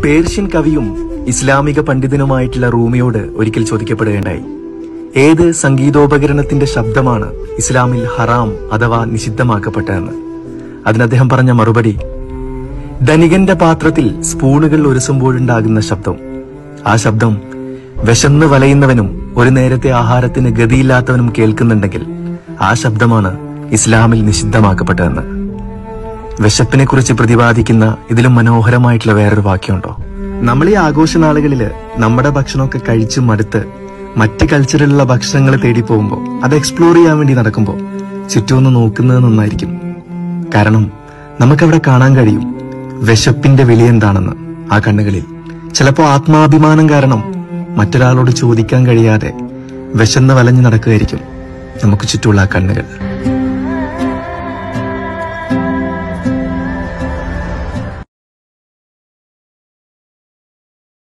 Persian കവിയും ഇസ്ലാമിക പണ്ഡിതനുമായിട്ടുള്ള റൂമിയോട് ഒരിക്കൽ ചോദിക്കപ്പെടുകയുണ്ടായി, ഏത് സംഗീതോപകരണത്തിന്റെ ശബ്ദമാണ് ഇസ്ലാമിൽ ഹറാം അഥവാ നിഷിദ്ധമാക്കപ്പെട്ടതെന്ന്. അതിന് അദ്ദേഹം പറഞ്ഞ മറുപടി, ധനികന്റെ പാത്രത്തിൽ സ്പൂണുകൾ ഒരുസുമ്പോഴുണ്ടാകുന്ന ശബ്ദം. ആ ശബ്ദം വിശന്ന് വലയുന്നവനും ഒരു നേരത്തെ ആഹാരത്തിന് ഗതിയില്ലാത്തവനും കേൾക്കുന്നുണ്ടെങ്കിൽ ആ ശബ്ദമാണ് ഇസ്ലാമിൽ നിഷിദ്ധമാക്കപ്പെട്ടതെന്ന്. വിശപ്പിനെ കുറിച്ച് പ്രതിപാദിക്കുന്ന ഇതിലും മനോഹരമായിട്ടുള്ള വേറൊരു വാക്യമുണ്ടോ? നമ്മൾ ഈ ആഘോഷ നാളുകളില് നമ്മുടെ ഭക്ഷണമൊക്കെ കഴിച്ചു മടുത്ത് മറ്റ് കൾച്ചറിലുള്ള ഭക്ഷണങ്ങൾ തേടി പോകുമ്പോൾ, അത് എക്സ്പ്ലോർ ചെയ്യാൻ വേണ്ടി നടക്കുമ്പോൾ ചുറ്റുമൊന്ന് നോക്കുന്നത് നന്നായിരിക്കും. കാരണം നമുക്കവിടെ കാണാൻ കഴിയും വിശപ്പിന്റെ വില എന്താണെന്ന്. ആ കണ്ണുകളിൽ ചിലപ്പോൾ ആത്മാഭിമാനം കാരണം മറ്റൊരാളോട് ചോദിക്കാൻ കഴിയാതെ വിശന്ന് വലഞ്ഞു നടക്കുകയായിരിക്കും നമുക്ക് ചുറ്റുമുള്ള ആ കണ്ണുകൾ.